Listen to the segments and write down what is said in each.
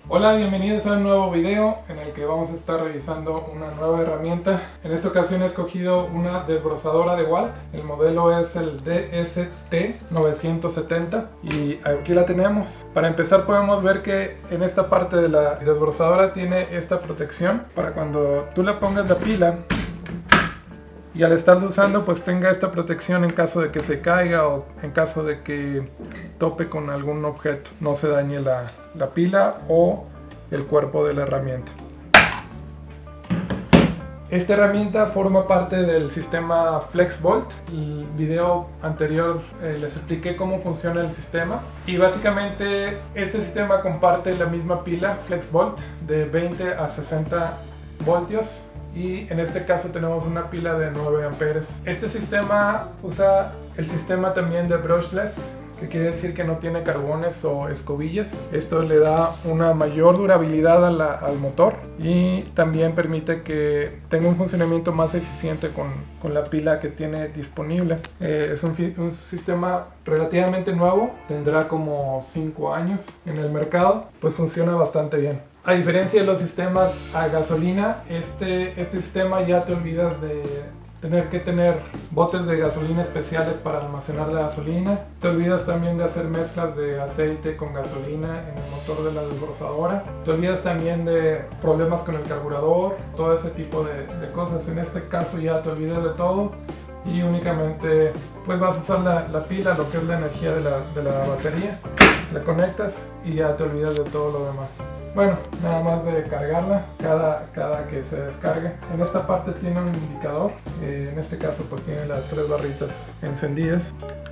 Hola, bienvenidos a un nuevo video en el que vamos a estar revisando una nueva herramienta. En esta ocasión he escogido una desbrozadora de Walt. El modelo es el DST970 y aquí la tenemos. Para empezar podemos ver que en esta parte de la desbrozadora tiene esta protección para cuando tú le pongas la pila y al estarlo usando pues tenga esta protección en caso de que se caiga o en caso de que tope con algún objeto, no se dañe la pila o el cuerpo de la herramienta. Esta herramienta forma parte del sistema FlexVolt. El video anterior les expliqué cómo funciona el sistema y básicamente este sistema comparte la misma pila FlexVolt de 20 a 60 voltios. Y en este caso tenemos una pila de 9 amperes. Este sistema usa el sistema también de brushless, que quiere decir que no tiene carbones o escobillas. Esto le da una mayor durabilidad al motor y también permite que tenga un funcionamiento más eficiente con la pila que tiene disponible. Es un sistema relativamente nuevo, tendrá como 5 años en el mercado, pues funciona bastante bien. A diferencia de los sistemas a gasolina, este sistema ya te olvidas de tener que tener botes de gasolina especiales para almacenar la gasolina. Te olvidas también de hacer mezclas de aceite con gasolina en el motor de la desbrozadora. Te olvidas también de problemas con el carburador, todo ese tipo de cosas. En este caso ya te olvidas de todo y únicamente pues vas a usar la pila, lo que es la energía de la batería. La conectas y ya te olvidas de todo lo demás. Bueno, nada más de cargarla cada que se descargue. En esta parte tiene un indicador, en este caso pues tiene las 3 barritas encendidas.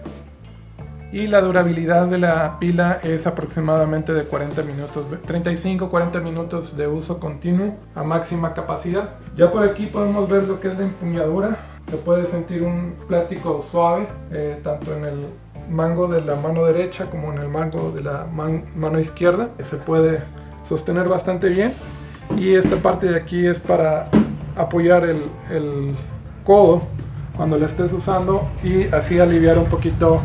Y la durabilidad de la pila es aproximadamente de 40 minutos, 35-40 minutos de uso continuo a máxima capacidad. Ya por aquí podemos ver lo que es la empuñadura. Se puede sentir un plástico suave, tanto en el mango de la mano derecha como en el mango de la mano izquierda. Se puede sostener bastante bien y esta parte de aquí es para apoyar el codo cuando la estés usando y así aliviar un poquito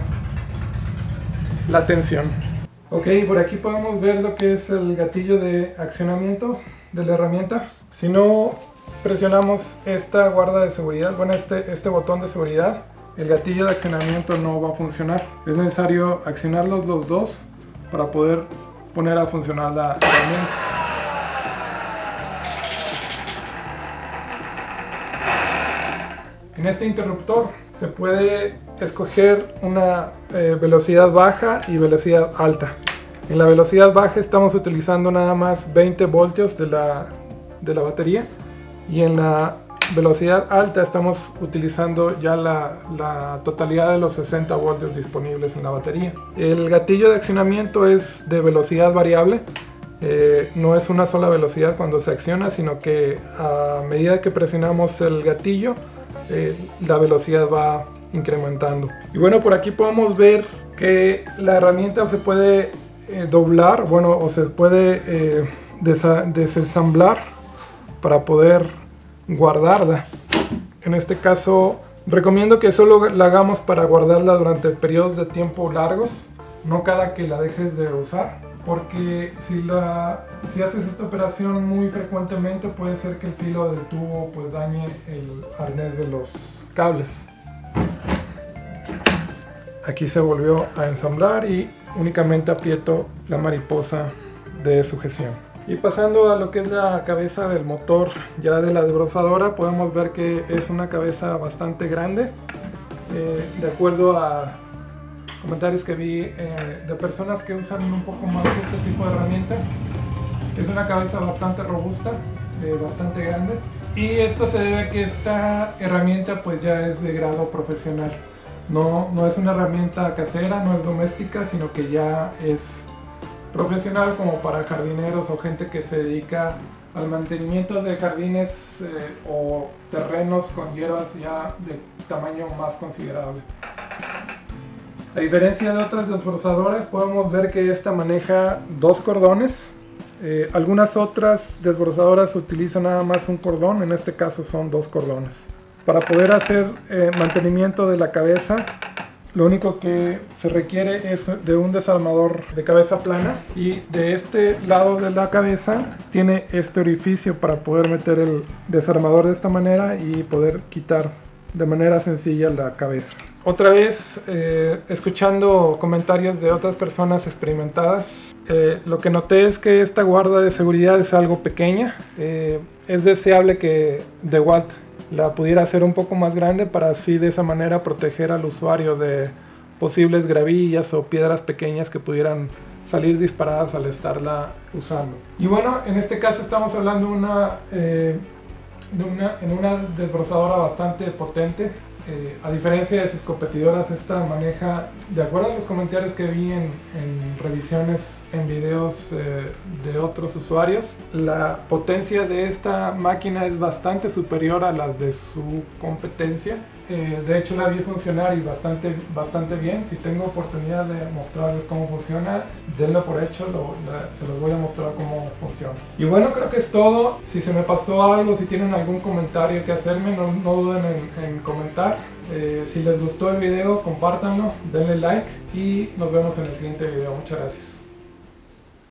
la tensión. Ok, por aquí podemos ver lo que es el gatillo de accionamiento de la herramienta. Si no presionamos esta guarda de seguridad, bueno, este botón de seguridad, el gatillo de accionamiento no va a funcionar. Es necesario accionarlos los dos para poder poner a funcionar la herramienta. En este interruptor se puede escoger una velocidad baja y velocidad alta. En la velocidad baja estamos utilizando nada más 20 voltios de la batería y en la velocidad alta estamos utilizando ya la totalidad de los 60 voltios disponibles en la batería. El gatillo de accionamiento es de velocidad variable, no es una sola velocidad cuando se acciona, sino que a medida que presionamos el gatillo la velocidad va incrementando. Y bueno, por aquí podemos ver que la herramienta se puede doblar, bueno, o se puede desensamblar para poder guardarla. En este caso recomiendo que solo la hagamos para guardarla durante periodos de tiempo largos, no cada que la dejes de usar, porque si haces esta operación muy frecuentemente puede ser que el filo del tubo pues dañe el arnés de los cables. Aquí se volvió a ensamblar y únicamente aprieto la mariposa de sujeción. Y pasando a lo que es la cabeza del motor ya de la desbrozadora, podemos ver que es una cabeza bastante grande. De acuerdo a comentarios que vi de personas que usan un poco más este tipo de herramienta, es una cabeza bastante robusta, bastante grande. Y esto se debe a que esta herramienta pues ya es de grado profesional. No es una herramienta casera, no es doméstica, sino que ya es profesional como para jardineros o gente que se dedica al mantenimiento de jardines o terrenos con hierbas ya de tamaño más considerable. A diferencia de otras desbrozadoras, podemos ver que esta maneja 2 cordones. Algunas otras desbrozadoras utilizan nada más un cordón, en este caso son 2 cordones. Para poder hacer mantenimiento de la cabeza, Lo único que se requiere es de un desarmador de cabeza plana, y de este lado de la cabeza tiene este orificio para poder meter el desarmador de esta manera y poder quitar de manera sencilla la cabeza. Otra vez, escuchando comentarios de otras personas experimentadas, lo que noté es que esta guarda de seguridad es algo pequeña. Es deseable que DeWalt la pudiera hacer un poco más grande para así de esa manera proteger al usuario de posibles gravillas o piedras pequeñas que pudieran salir disparadas al estarla usando. Y bueno, en este caso estamos hablando de una desbrozadora bastante potente. A diferencia de sus competidoras, esta maneja, de acuerdo a los comentarios que vi en revisiones en videos de otros usuarios, la potencia de esta máquina es bastante superior a las de su competencia. De hecho, la vi funcionar y bastante bien. Si tengo oportunidad de mostrarles cómo funciona, denlo por hecho, se los voy a mostrar cómo funciona. Y bueno, creo que es todo. Si se me pasó algo, si tienen algún comentario que hacerme, no duden en comentar. Si les gustó el video, compártanlo, denle like y nos vemos en el siguiente video. Muchas gracias.